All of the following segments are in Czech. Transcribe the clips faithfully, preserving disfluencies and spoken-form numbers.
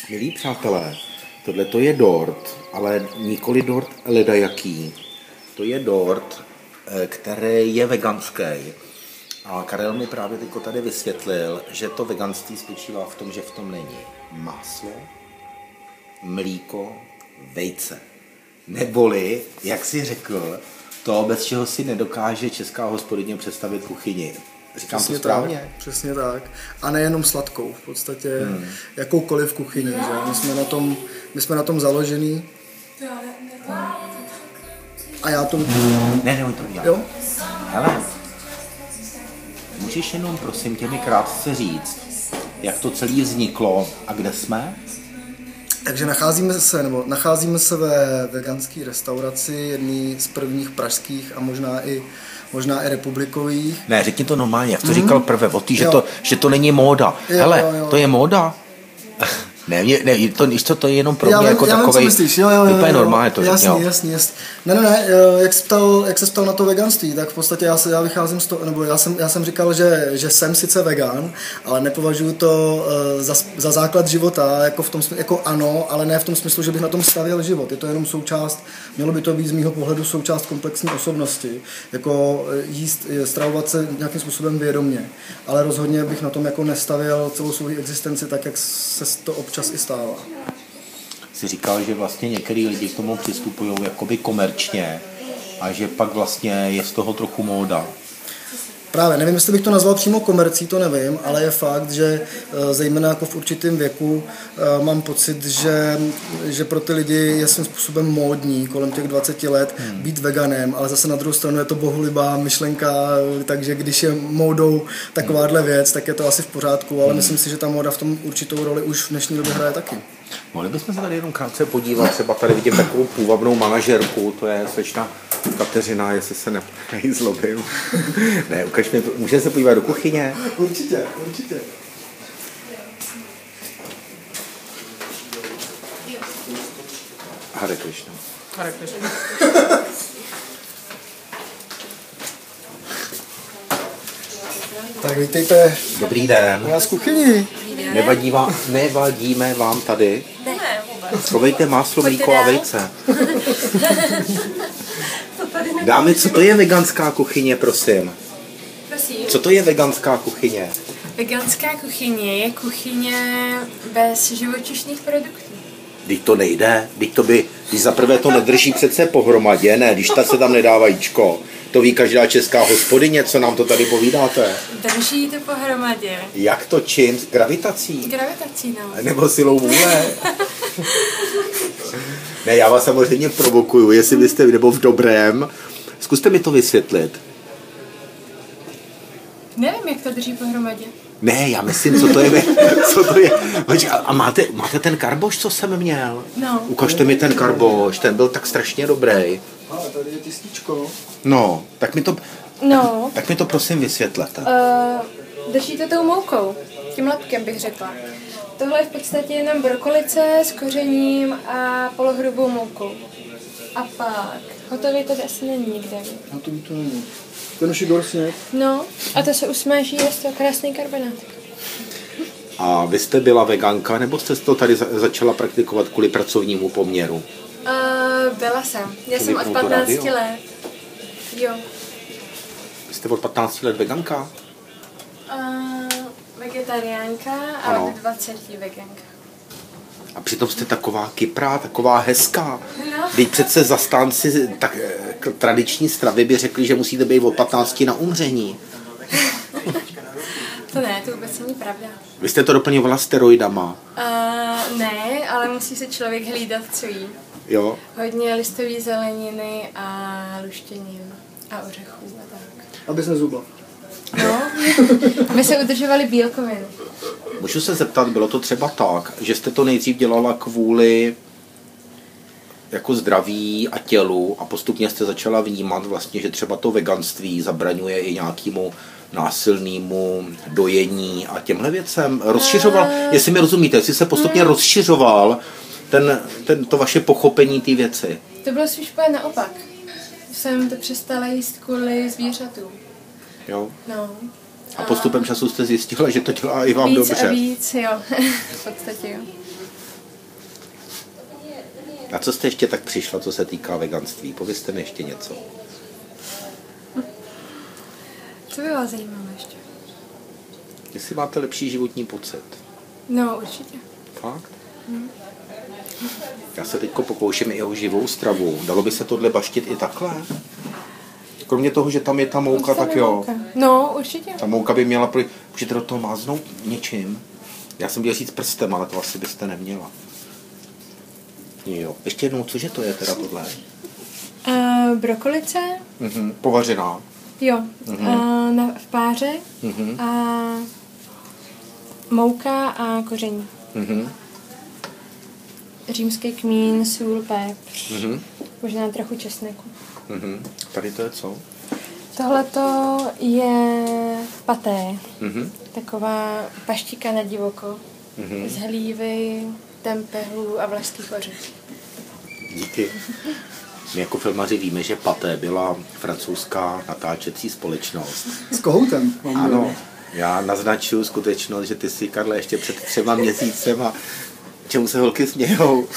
Milí přátelé, tohle to je dort, ale nikoli dort ledajaký. To je dort, který je veganský. A Karel mi právě teď tady vysvětlil, že to veganství spočívá v tom, že v tom není máslo, mlíko, vejce. Neboli, jak jsi řekl, to, bez čeho si nedokáže česká hospodyně představit kuchyni. Říkám přesně to správně? Tak, přesně tak. A nejenom sladkou, v podstatě hmm. jakoukoliv kuchyni. Že? My jsme na tom, my jsme na tom založený. A já to... Ne, ne, to dělám. Jo? Hele, můžeš jenom prosím tě mi krátce říct, jak to celé vzniklo a kde jsme? Takže nacházíme se, nebo nacházíme se ve veganské restauraci, jedný z prvních pražských a možná i možná i republikových. Ne, řekni to normálně, jak to mm-hmm. říkal prvé, o tý, že, to, že to není móda. Jo, hele, jo, jo. To je móda? Ne, ne, to, to, to je jenom pro já mě vím, jako takovej, úplně normálně to jasný, jasný, jasný, jasný. Ne, ne, ne, jak jsi ptal, jak se ptal na to veganství, tak v podstatě já, se, já vycházím z toho, nebo já jsem, já jsem říkal, že, že jsem sice vegan, ale nepovažuji to uh, za, za základ života, jako, v tom, jako ano, ale ne v tom smyslu, že bych na tom stavěl život. Je to jenom součást, mělo by to být z mýho pohledu součást komplexní osobnosti, jako jíst, stravovat se nějakým způsobem vědomě, ale rozhodně bych na tom jako nestavěl celou svou existenci tak, jak se to občas i stává. Jsi říkal, že vlastně některý lidi k tomu přistupují jakoby komerčně a že pak vlastně je z toho trochu móda. Právě, nevím, jestli bych to nazval přímo komercí, to nevím, ale je fakt, že zejména jako v určitém věku mám pocit, že, že pro ty lidi je svým způsobem módní kolem těch dvaceti let hmm. být veganem, ale zase na druhou stranu je to bohulibá myšlenka, takže když je módou takováhle věc, tak je to asi v pořádku, ale hmm. myslím si, že ta móda v tom určitou roli už v dnešní době hraje taky. Mohli bychom se tady jenom krátce podívat, třeba tady vidím takovou půvabnou manažerku, to je slečna Kateřina, jestli se nezlobím. Ne, ukaž mi, můžeme se podívat do kuchyně? Určitě, určitě. Hare Krishna. Hare Krishna. Tak vítejte. Dobrý den. U nás v kuchyni. Nevadí vám, nevadíme vám tady? Ne, vůbec. Chovejte máslo, mlíko a vejce. Dámy, co to je veganská kuchyně, prosím? Prosím? Co to je veganská kuchyně? Veganská kuchyně je kuchyně bez živočišných produktů. Když to nejde, když to by, když zaprvé to nedrží přece pohromadě, ne, když ta se tam nedá vajíčko. To ví každá česká hospodyně, co nám to tady povídáte. Drží to pohromadě. Jak to čím? Gravitací? Gravitací, no. Nebo silou vůle? Ne, já vás samozřejmě provokuju, jestli byste nebo v dobrém. Zkuste mi to vysvětlit. Nevím, jak to drží pohromadě. Ne, já myslím, co to je. Co to je. A máte, máte ten karboš, co jsem měl? No. Ukažte mi ten karboš, ten byl tak strašně dobrý. A tady je tisíčko. No, tak mi to, No. tak mi to prosím vysvětlete. Uh, drží to tou moukou, tím lepkem bych řekla. Tohle je v podstatě jenom brokolice s kořením a polohrubou moukou. A pak, hotový tady asi není nikde. Hotový to není. Ten už je dorsněk. No, a to se usmaží, je to krásný karbonátek. A vy jste byla veganka, nebo jste to tady za- začala praktikovat kvůli pracovnímu poměru? Uh, byla jsem. Já jsem od patnácti let. Jo. Vy jste od patnácti let veganka? Uh, vegetariánka a Ano. od dvaceti veganka. A přitom jste taková kyprá, taková hezká. No. Teď přece zastánci tak, eh, tradiční stravy by řekli, že musíte být od patnácti na umření. To ne, to vůbec není pravda. Vy jste to doplňovala steroidama. Uh, ne, ale musí se člověk hlídat, co jí. Jo? Hodně listový zeleniny a luštěnin a ořechů a tak. Aby se nezubla. No, aby se udržovaly bílkoviny. Můžu se zeptat, bylo to třeba tak, že jste to nejdřív dělala kvůli jako zdraví a tělu a postupně jste začala vnímat vlastně, že třeba to veganství zabraňuje i nějakému násilnému dojení a těmhle věcem rozšiřoval, jestli mi rozumíte, jestli se postupně Hmm. rozšiřoval ten, ten, to vaše pochopení té věci. To bylo spíš úplně naopak. Jsem to přestala jíst kvůli zvířatům. Jo? No. A postupem času jste zjistila, že to dělá i vám víc dobře. a víc, jo. V podstatě jo. A co jste ještě tak přišla, co se týká veganství? Povězte mi ještě něco. Co by vás zajímalo ještě? Jestli máte lepší životní pocit. No, určitě. Fakt? Hmm. Já se teďko pokouším i o živou stravu. Dalo by se tohle baštit i takhle? Kromě toho, že tam je ta mouka, Tam tak je jo. mouka. No, určitě. Ta mouka by měla... Pro... Můžete do toho máznout něčím? Já jsem chtěl říct prstem, ale to asi byste neměla. Jo. Ještě jednou, cože to je teda tohle? Uh, brokolice. Mhm. Povařená. Jo. Mhm. Uh, na, v páře. Mhm. A mouka a koření. Mhm. Římský kmín, sůl, pepř. Mhm. Možná trochu česneku. Mhm. Tady to je co? Tohleto je paté. Mhm. Taková paštika na divoko. Mhm. Z hlívy, tempehlů a vlašských ořechů. Díky. My jako filmaři víme, že Paté byla francouzská natáčecí společnost. S kohoutem. Ano, já naznačuju skutečnost, že ty si, Karle, ještě před třema měsícema, čemu se holky smějou?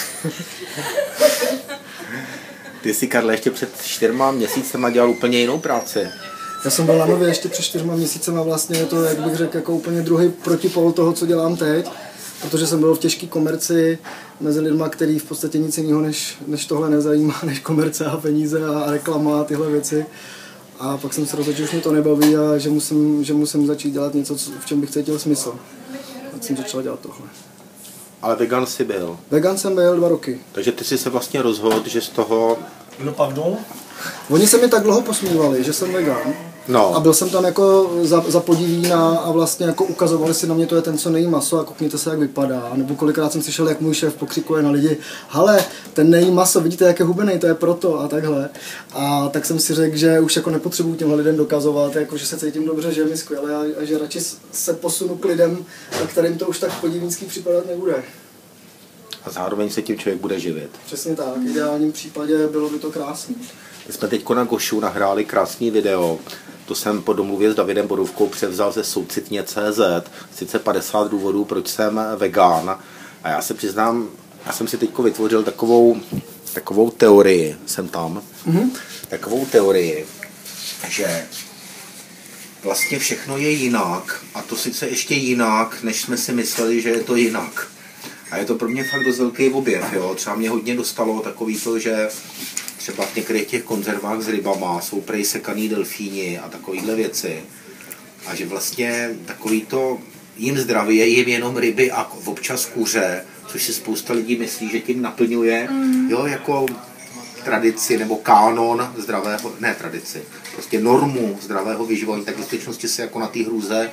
Ty si, Karle, ještě před čtyřma měsícema dělal úplně jinou práci. Já jsem byl na Nově ještě před čtyřma měsícema, vlastně je to, jak bych řekl, jako úplně druhý protipol toho, co dělám teď. Protože jsem byl v těžké komerci mezi lidma, který v podstatě nic jiného než, než tohle nezajímá, než komerce a peníze a reklama a tyhle věci. A pak jsem se rozhodl, že už mě to nebaví a že musím, že musím začít dělat něco, v čem bych cítil smysl. Tak jsem začal dělat tohle. Ale vegan jsi byl. Vegan jsem byl dva roky. Takže ty jsi se vlastně rozhodl, že z toho... No pardon? Oni se mi tak dlouho posmívali, že jsem vegan. No. A byl jsem tam jako za, za podivína a vlastně jako ukazovali si na mě, to je ten, co nejí maso a koukněte se, jak vypadá. Nebo kolikrát jsem slyšel, jak můj šéf pokřikuje na lidi, hele, ten nejí maso, vidíte, jak je hubenej, to je proto a takhle. A tak jsem si řekl, že už jako nepotřebuji těmhle lidem dokazovat, jako, že se cítím dobře, že je mi skvěle a, a že radši se posunu k lidem, kterým to už tak podivínský připadat nebude. A zároveň se tím člověk bude živit. Přesně tak, v ideálním případě bylo by to krásné. My jsme teď na Gošu nahráli krásný video. To jsem po domluvě s Davidem Borůvkou převzal ze soucitně tečka cé zet. Sice padesát důvodů, proč jsem vegán. A já se přiznám, já jsem si teď vytvořil takovou, takovou teorii, jsem tam, mm-hmm. takovou teorii, že vlastně všechno je jinak. A to sice ještě jinak, než jsme si mysleli, že je to jinak. A je to pro mě fakt dost velký objev. Jo? Třeba mě hodně dostalo takový to, že třeba v některých těch konzervách s rybama jsou prej sekaný delfíni a takovýhle věci. A že vlastně takový to jim zdraví je jim jenom ryby a občas kuře, což si spousta lidí myslí, že tím naplňuje, mm. jo, jako tradici nebo kánon zdravého, ne tradici, prostě normu zdravého vyživování, tak v skutečnosti se jako na té hrůze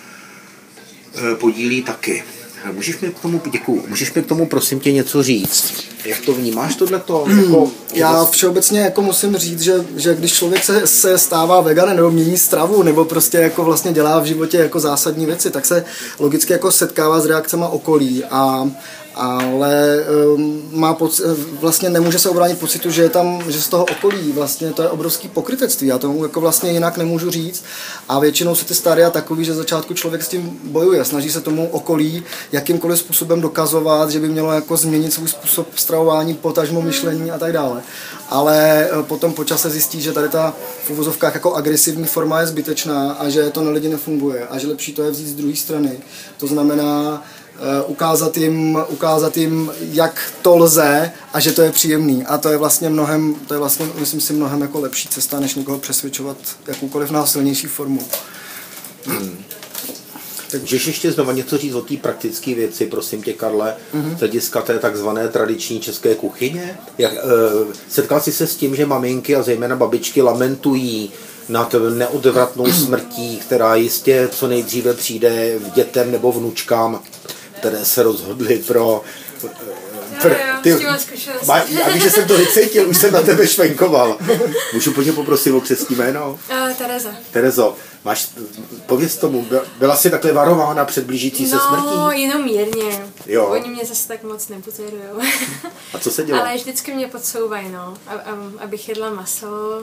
e, podílí taky. Můžeš mi k tomu, děkuju, můžeš mi k tomu prosím tě něco říct? Jak to vnímáš tohleto? Mm, jako, já všeobecně jako musím říct, že, že když člověk se, se stává veganem nebo mění stravu nebo prostě jako vlastně dělá v životě jako zásadní věci, tak se logicky jako setkává s reakcemi okolí a ale um, má poc- vlastně nemůže se obránit pocitu, že je tam, že z toho okolí vlastně to je obrovský pokrytectví. Já tomu jako vlastně jinak nemůžu říct a většinou jsou ty stádia takový, že začátku člověk s tím bojuje, snaží se tomu okolí jakýmkoliv způsobem dokazovat, že by mělo jako změnit svůj způsob stravování, potažmo myšlení a tak dále. Ale potom po čase zjistí, že tady ta v uvozovkách jako agresivní forma je zbytečná a že to na lidi nefunguje a že lepší to je vzít z druhé strany. To znamená ukázat jim, ukázat jim, jak to lze a že to je příjemný. A to je vlastně mnohem, to je vlastně, myslím si, mnohem jako lepší cesta, než někoho přesvědčovat jakoukoliv násilnější formu. Hmm. Tak můžeš ještě znova něco říct o té praktické věci, prosím tě, Karle, mm-hmm. z hlediska té takzvané tradiční české kuchyně? Jak, e, setkal jsi se s tím, že maminky a zejména babičky lamentují nad neodvratnou smrtí, která jistě co nejdříve přijde v dětem nebo vnučkám, které se rozhodly pro... pro ty, já víš, že jsem to vycítil, už jsem na tebe švenkoval. Můžu po ně poprosit o křestní jméno? Uh, Tereza. Terezo, máš, pověz tomu, byla jsi takhle varována před blížící se no, smrtí? No, jenom mírně. Jo. Oni mě zase tak moc nebutérujou. A co se dělá? Ale vždycky mě podsouvají, no, abych jedla maso,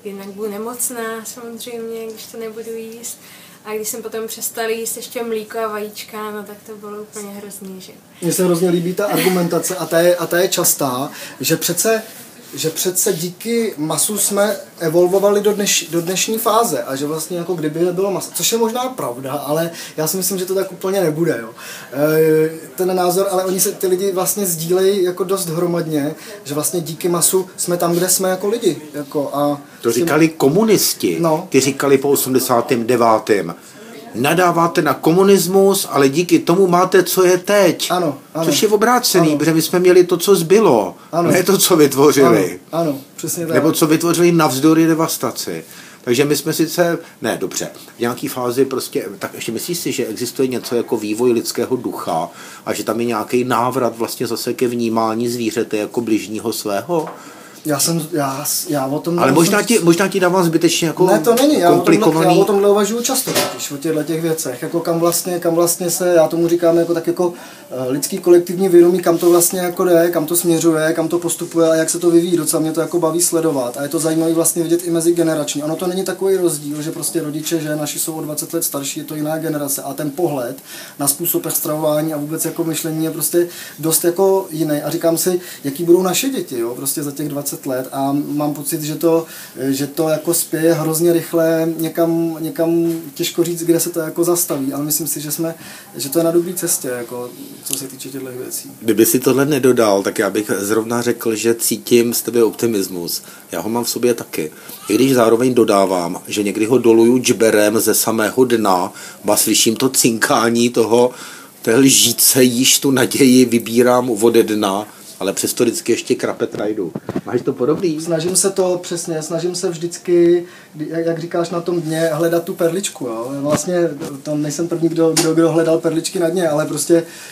jednak budu nemocná samozřejmě, když to nebudu jíst. A když jsem potom přestala jíst ještě mlíko a vajíčka, no tak to bylo úplně hrozný, že? Mně se hrozně líbí ta argumentace a ta je, a ta je častá, že přece že přece díky masu jsme evolvovali do, dneš, do dnešní fáze a že vlastně jako kdyby nebylo maso, což je možná pravda, ale já si myslím, že to tak úplně nebude. Jo. E, ten názor, ale oni se ty lidi vlastně sdílejí jako dost hromadně, že vlastně díky masu jsme tam, kde jsme jako lidi. Jako a to říkali komunisti, no. Ty říkali po osmdesátém devátém nadáváte na komunismus, ale díky tomu máte, co je teď. Ano, ano. Což je obrácený, ano. Protože my jsme měli to, co zbylo, ano. Ne to, co vytvořili. Ano, ano, přesně tak. Nebo co vytvořili navzdory devastaci. Takže my jsme sice, ne, dobře, v nějaký fázi prostě, tak ještě myslíš si, že existuje něco jako vývoj lidského ducha a že tam je nějaký návrat vlastně zase ke vnímání zvířete jako bližního svého? Já jsem, já, já o tom... Ale možná ti, možná ti dávám zbytečně jako ne, to není, já komplikovaný... o tomhle, já o tomhle uvažuju často, totiž, o těchto těch věcech, jako kam vlastně, kam vlastně se, já tomu říkám jako tak jako uh, lidský kolektivní vědomí, kam to vlastně jako jde, kam to směřuje, kam to postupuje a jak se to vyvíjí, docela mě to jako baví sledovat a je to zajímavé vlastně vidět i mezigenerační. Ono to není takový rozdíl, že prostě rodiče, že naši jsou o dvacet let starší, je to jiná generace a ten pohled na způsob stravování a vůbec jako myšlení je prostě dost jako jiný a říkám si, jaký budou naše děti, jo, prostě za těch dvacet let a mám pocit, že to, že to jako spěje hrozně rychle někam, někam těžko říct, kde se to jako zastaví, ale myslím si, že jsme, že to je na dobré cestě, jako, co se týče těchto věcí. Kdyby si tohle nedodal, tak já bych zrovna řekl, že cítím z tebe optimismus. Já ho mám v sobě taky. I když zároveň dodávám, že někdy ho doluju džberem ze samého dna, a slyším to cinkání toho, té lžíce, již tu naději vybírám ode dna, ale přesto vždycky ještě krapet rajdu. Máš to podobný? Snažím se to přesně, snažím se vždycky, jak říkáš na tom dně, hledat tu perličku. Jo. Vlastně to nejsem první, kdo, kdo, kdo hledal perličky na dně, ale prostě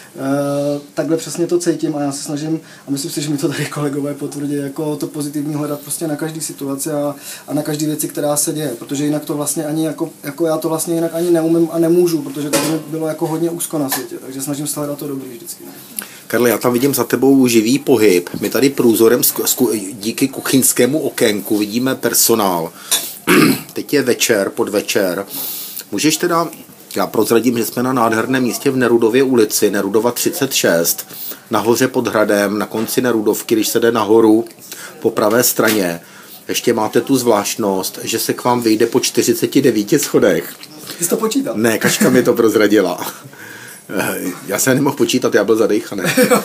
uh, takhle přesně to cítím a já se snažím, a myslím si, že mi to tady kolegové potvrdí, jako to pozitivní hledat prostě na každý situaci a, a na každý věci, která se děje, protože jinak to vlastně ani jako, jako já to vlastně jinak ani neumím a nemůžu, protože to by bylo jako hodně úzko na světě, takže snažím se hledat to dobrý vždycky. Karle, já tam vidím za tebou živý pohyb. My tady průzorem díky kuchyňskému okénku vidíme personál. Teď je večer, podvečer. Můžeš teda, já prozradím, že jsme na nádherném místě v Nerudově ulici, Nerudova třicet šest, nahoře pod hradem, na konci Nerudovky, když se jde nahoru po pravé straně. Ještě máte tu zvláštnost, že se k vám vyjde po čtyřiceti devíti schodech. Ty jsi to počítal? Ne, Kačka mi to prozradila. Já jsem nemohl počítat, já byl zadejchaný.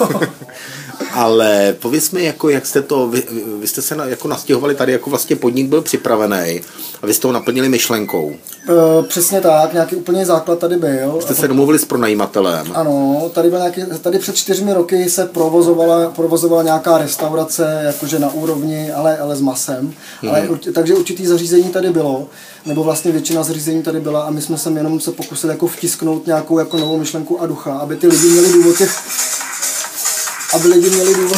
Ale pověz mi, jako, jak jste to, vy, vy jste se na, jako nastěhovali tady, jako vlastně podnik byl připravený a vy jste ho naplnili myšlenkou. E, přesně tak, nějaký úplně základ tady byl. Jste se domluvili s pronajímatelem. Ano, tady, byl nějaký, tady před čtyřmi roky se provozovala, provozovala nějaká restaurace, jakože na úrovni, ale, ale s masem. Hmm. Ale, takže určitý zařízení tady bylo, nebo vlastně většina zařízení tady byla a my jsme se jenom se pokusili jako vtisknout nějakou jako novou myšlenku a ducha, aby ty lidi měli důvod těch, aby lidi měli důvod.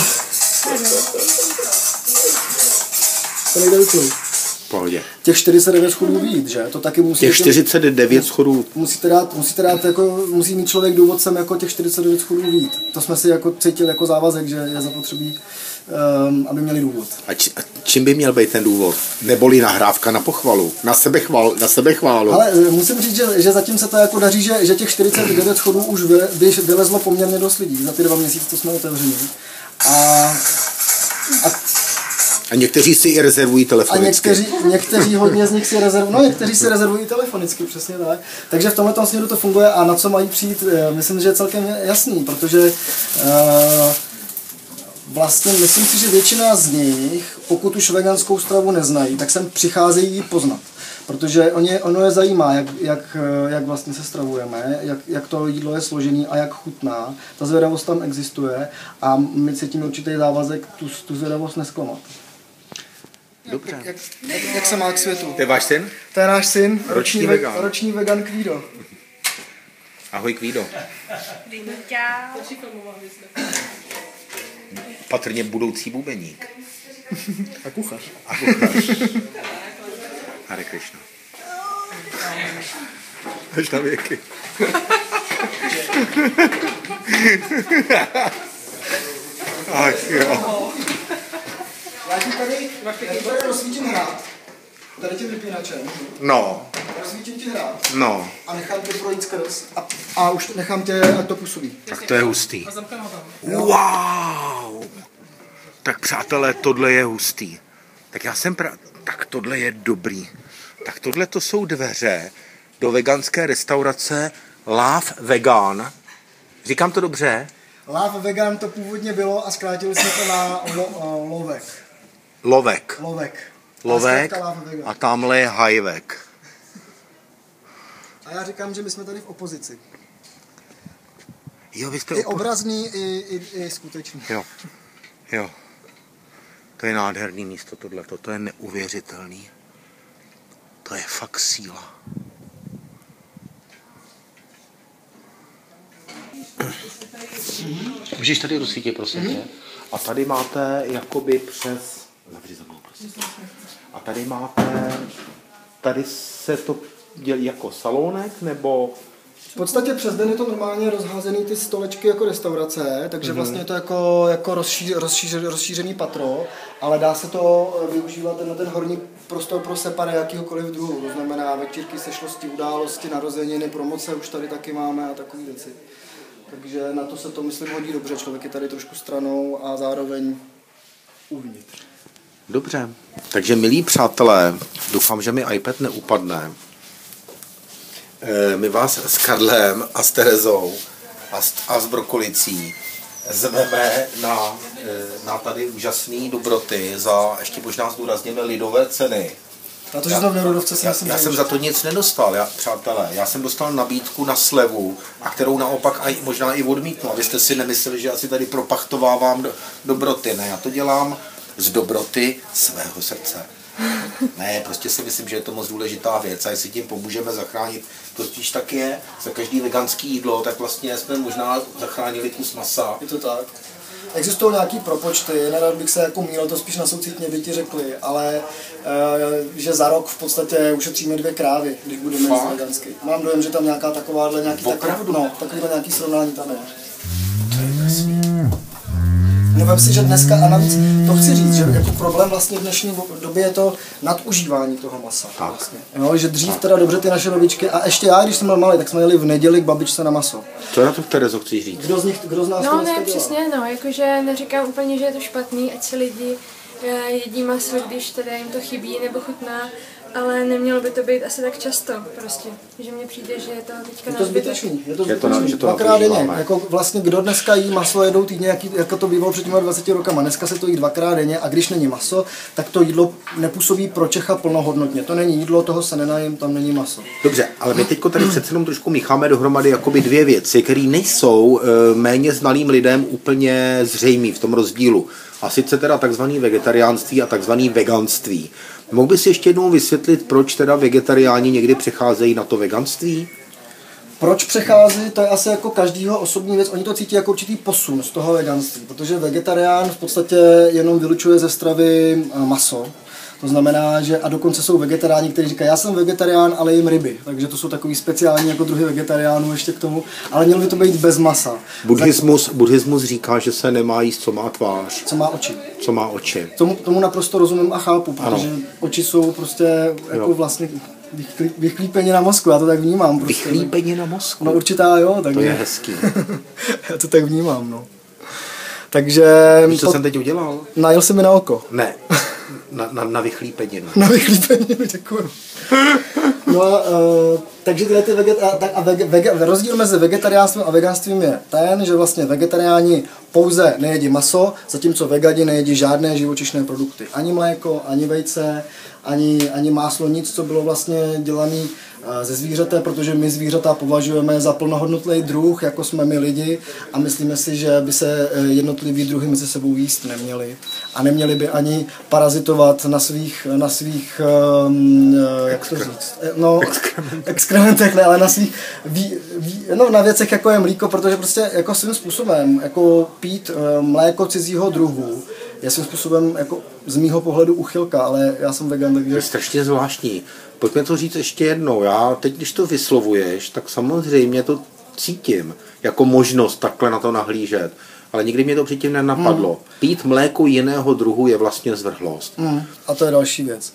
To nejde vypnout. Pohodě. Těch čtyřicet devět schodů vyjít, že? To taky musí... Těch čtyřicet devět schodů. Musíte dát, musíte dát jako, musí mít člověk důvod sem jako těch čtyřicet devět schodů vyjít. To jsme si jako cítili jako závazek, že je zapotřebí, um, aby měli důvod. A, či, a čím by měl být ten důvod? Neboli nahrávka na pochvalu, na sebechválu, na sebechválu. Ale musím říct, že, že zatím se to jako daří, že, že těch čtyřicet devět schodů už vy, vy, vylezlo poměrně dost lidí za ty dva měsíce, co jsme otevření. A, a A někteří si i rezervují telefonicky. A někteří, někteří hodně z nich si rezervují, no někteří si rezervují telefonicky, přesně tak. Takže v tomhle směru to funguje a na co mají přijít, myslím, že je celkem jasný, protože uh, vlastně myslím si, že většina z nich, pokud už veganskou stravu neznají, tak sem přicházejí ji poznat. Protože oni, ono je zajímá, jak, jak, jak vlastně se stravujeme, jak, jak to jídlo je složené a jak chutná. Ta zvědavost tam existuje a my cítíme určitý závazek tu, tu zvědavost nesklamat. Dobře. Jak, jak, jak se má k světu? To je váš syn? To je náš syn, Roční, roční vegan. roční vegan Kvído. Ahoj Kvído. Patrně budoucí bubeník. A kuchař. A kuchař. Hare Krishna. Až na věky. Ach jo. Já ti tady, já ti tady rozsvítím hrát. tady tím vypínačem. No. Rozsvítím ti hrát. No. A nechám tě projít skrz. A, a už nechám tě, ať to působí. Tak to je hustý. Wow! Tak přátelé, tohle je hustý. Tak já jsem pra... Tak tohle je dobrý. Tak tohle to jsou dveře do veganské restaurace Love Vegan. Říkám to dobře? Love Vegan to původně bylo a zkrátili jsme to na lo, uh, Lovek. Lovek. Lovek. Lovek a tamhle je Hajvek. A já říkám, že my jsme tady v opozici. Jo, vy jste I opo... obrazný, i, i, i skutečný. Jo, jo. To je nádherný místo tohleto, to je neuvěřitelný. To je fakt síla. Můžeš tady rozsvítit, prosím tě. A tady máte jakoby přes... Zavři za mnou, prosím. A tady máte... Tady se to dělí jako salonek, nebo... V podstatě přes den je to normálně rozházený ty stolečky jako restaurace, takže mm-hmm. vlastně je to jako, jako rozšíř, rozšíř, rozšířený patro, ale dá se to využívat na ten horní prostor pro separé jakýhokoliv druhu, to znamená večírky, sešlosti, události, narozeniny, promoce už tady taky máme a takové věci. Takže na to se to, myslím, hodí dobře, člověk je tady trošku stranou a zároveň uvnitř. Dobře, takže milí přátelé, doufám, že mi iPad neupadne. My vás s Karlem a s Terezou a s, a s Brokolicí zveme na, na tady úžasné dobroty za, ještě možná zdůrazněme, lidové ceny. Na to, že jsme v Nerudovce si já, myslím, já jsem za to nic nedostal, já, přátelé. Já jsem dostal nabídku na slevu, a kterou naopak aj, možná i odmítnu. Abyste si nemysleli, že já si tady propachtovávám do, dobroty. Ne, já to dělám z dobroty svého srdce. Ne, prostě si myslím, že je to moc důležitá věc a jestli tím pomůžeme zachránit, to totiž tak je, za každý veganský jídlo, tak vlastně jsme možná zachránili kus masa. Je to tak. Existují nějaký propočty, nerad bych se jako mýlil, to spíš na soucitně by ti řekli, ale e, že za rok v podstatě ušetříme dvě krávy, když budeme jíst vegansky. Mám dojem, že tam nějaká takováhle, nějaký takový, no, takovýhle nějaký srovnání tam je. To je krásný. No vem si, že dneska, a navíc to chci říct, že jako problém vlastně v dnešní době je to nadužívání toho masa. Vlastně. Jo, že dřív teda dobře ty naše babičky, a ještě já, když jsem byl malý, tak jsme jeli v neděli k babičce na maso. Co na to, Terezo, chceš říct? Kdo z nich, kdo z nás No ne, přesně, no, jakože neříkám úplně, že je to špatný, ať si lidi jedí maso, když teda jim to chybí nebo chutná, ale nemělo by to být asi tak často prostě, že mně přijde, že je to teďka je to zbytečný, je to je zbytečný, to, dvakrát denně, jako vlastně kdo dneska jí maso, jedou týdně, jaký, jako to bývalo před těmi dvaceti rokama, dneska se to jí dvakrát denně a když není maso, tak to jídlo nepůsobí pro Čecha plnohodnotně, to není jídlo, toho se nenajím, tam není maso. Dobře, ale my teďko tady přece jenom trošku mícháme dohromady jakoby dvě věci, které nejsou e, méně znalým lidem úplně zřejmý v tom rozdílu. A sice teda takzvaný vegetariánství a takzvaný veganství. Mohl bys ještě jednou vysvětlit, proč teda vegetariáni někdy přecházejí na to veganství? Proč přechází, to je asi jako každýho osobní věc, oni to cítí jako určitý posun z toho veganství, protože vegetarián v podstatě jenom vylučuje ze stravy maso. To znamená, že a dokonce jsou vegetariáni, kteří říkají, já jsem vegetarián, ale jim ryby. Takže to jsou takový speciální jako druhy vegetariánů ještě k tomu, ale mělo by to být bez masa. Buddhismus, buddhismus říká, že se nemá jíst, co má tvář. Co má oči. Co má oči. Tomu, tomu naprosto rozumím a chápu, protože ano. Oči jsou prostě jako jo. vlastně vychlípení na mozku, já to tak vnímám. Prostě, vychlípení na mozku? No určitá jo. Takže... To je hezký. Já to tak vnímám, no. Takže... Víš, co pod... jsem teď udělal? Najel jsi mi na oko. Ne, na, na, na vychlípeninu. Na vychlípeninu, děkuju. No, uh, takže tyhle ty veget... a, a vege, vege, rozdíl mezi vegetariánstvím a veganstvím je ten, že vlastně vegetariáni pouze nejedí maso, zatímco vegani nejedí žádné živočišné produkty. Ani mléko, ani vejce, ani, ani máslo, nic, co bylo vlastně dělané ze zvířete, protože my zvířata považujeme za plnohodnotný druh, jako jsme my lidi a myslíme si, že by se jednotlivý druhy mezi sebou jíst neměli. A neměli by ani parazitovat na svých, na svých um, jak to říct, no, exkrementech, ne, ale na svých, ví, ví, no, na věcech, jako je mlíko, protože prostě jako svým způsobem, jako pít mléko cizího druhu, je svým způsobem jako z mýho pohledu uchylka, ale já jsem vegan, takže... To je strašně zvláštní. Pojďme to říct ještě jednou. Já teď, když to vyslovuješ, tak samozřejmě to cítím jako možnost takhle na to nahlížet. Ale nikdy mě to předtím nenapadlo. Mm. Pít mléko jiného druhu je vlastně zvrhlost. Mm. A to je další věc.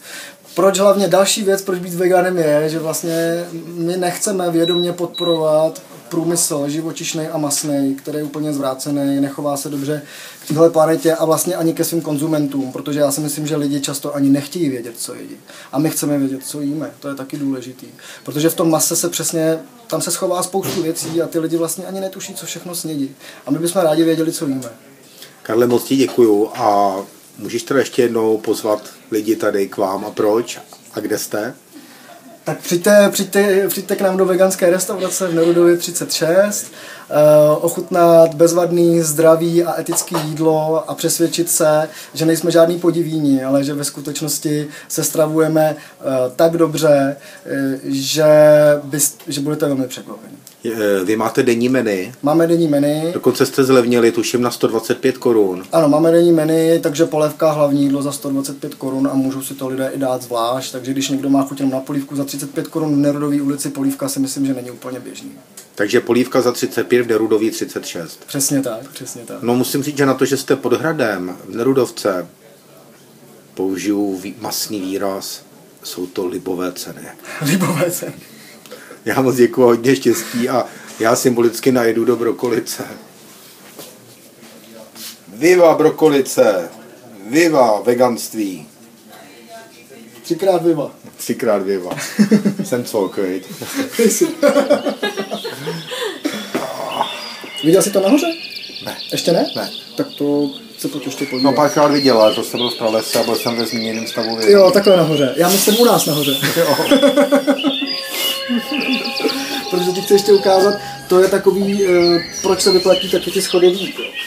proč hlavně další věc, proč být veganem je, že vlastně my nechceme vědomě podporovat průmysl živočišný a masný, který je úplně zvrácený, nechová se dobře k téhle planetě a vlastně ani ke svým konzumentům, protože já si myslím, že lidi často ani nechtějí vědět, co jedí. A my chceme vědět, co jíme, to je taky důležitý. Protože v tom mase se přesně, tam se schová spoustu věcí a ty lidi vlastně ani netuší, co všechno snědí. A my bychom rádi věděli, co jíme. Karle, moc ti děkuju a můžeš teda ještě jednou pozvat lidi tady k vám a proč a kde jste? Tak přijďte, přijďte, přijďte k nám do veganské restaurace v Nerudově třicet šest, uh, ochutnat bezvadný, zdravý a etický jídlo a přesvědčit se, že nejsme žádný podivíni, ale že ve skutečnosti se stravujeme uh, tak dobře, uh, že, bys, že budete velmi překvapeni. Vy máte denní menu. Máme denní menu. Dokonce jste zlevnili, tuším, na sto dvacet pět korun. Ano, máme denní menu, takže polévka hlavní jídlo za sto dvacet pět korun a můžou si to lidé i dát zvlášť. Takže když někdo má chuť na polívku za třicet pět korun v Nerudové ulici, polívka si myslím, že není úplně běžný. Takže polívka za třicet pět v Nerudové třicet šest. Přesně tak, přesně tak. No musím říct, že na to, že jste pod hradem v Nerudovce, použiju masný výraz, jsou to libové ceny. Libové ceny. Já moc děkuji, hodně štěstí a já symbolicky najedu do Brokolice. Viva Brokolice! Viva veganství! Třikrát viva. Třikrát viva. Jsem cvokojit. Viděl jsi to nahoře? Ne. Ještě ne? Ne. Tak to se pojď ještě podívat. No párkrát viděl, ale to jsem byl v pralese a byl jsem ve zmíněném stavu vědomí. Jo, takhle nahoře. Já myslím u nás nahoře. Jo. Protože ti chci ještě ukázat, to je takový, uh, proč se vyplatí taky ty schody jít.